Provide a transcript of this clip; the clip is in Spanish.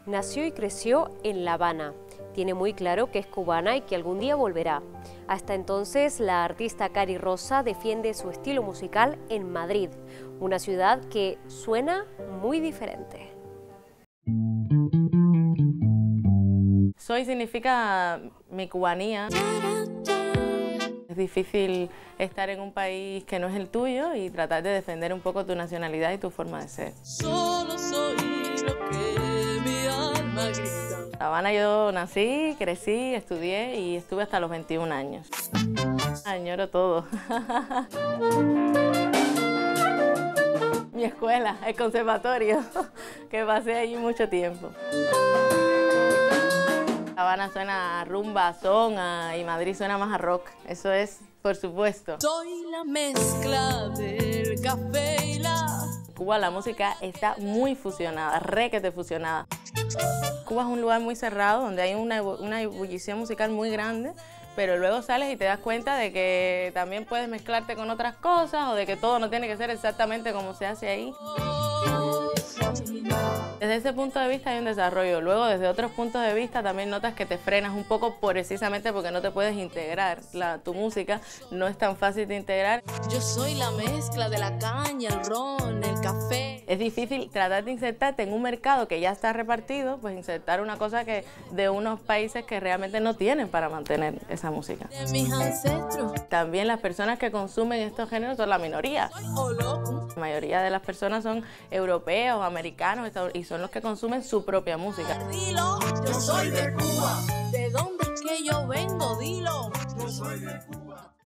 Nació y creció en La Habana. Tiene muy claro que es cubana y que algún día volverá. Hasta entonces, la artista Cari Rosa defiende su estilo musical en Madrid, una ciudad que suena muy diferente. Soy significa mi cubanía. Es difícil estar en un país que no es el tuyo y tratar de defender un poco tu nacionalidad y tu forma de ser. Solo soy lo que mi alma grita. En La Habana yo nací, crecí, estudié y estuve hasta los 21 años. Añoro todo. Mi escuela, el conservatorio, que pasé allí mucho tiempo. La Habana suena a rumba, a son, y Madrid suena más a rock. Eso es, por supuesto. Soy la mezcla del café y la... En Cuba la música está muy fusionada, requete fusionada. Cuba es un lugar muy cerrado, donde hay una ebullición musical muy grande, pero luego sales y te das cuenta de que también puedes mezclarte con otras cosas o de que todo no tiene que ser exactamente como se hace ahí. Desde ese punto de vista hay un desarrollo. Luego, desde otros puntos de vista, también notas que te frenas un poco precisamente porque no te puedes integrar. Tu música no es tan fácil de integrar. Yo soy la mezcla de la caña, el ron, el café. Es difícil tratar de insertarte en un mercado que ya está repartido, pues insertar una cosa que de unos países que realmente no tienen para mantener esa música. De mis ancestros. También las personas que consumen estos géneros son la minoría. Oh, loco. La mayoría de las personas son europeos, americanos y son los que consumen su propia música. Dilo, yo soy de Cuba. ¿De dónde es que yo vengo? Dilo. Yo soy de Cuba.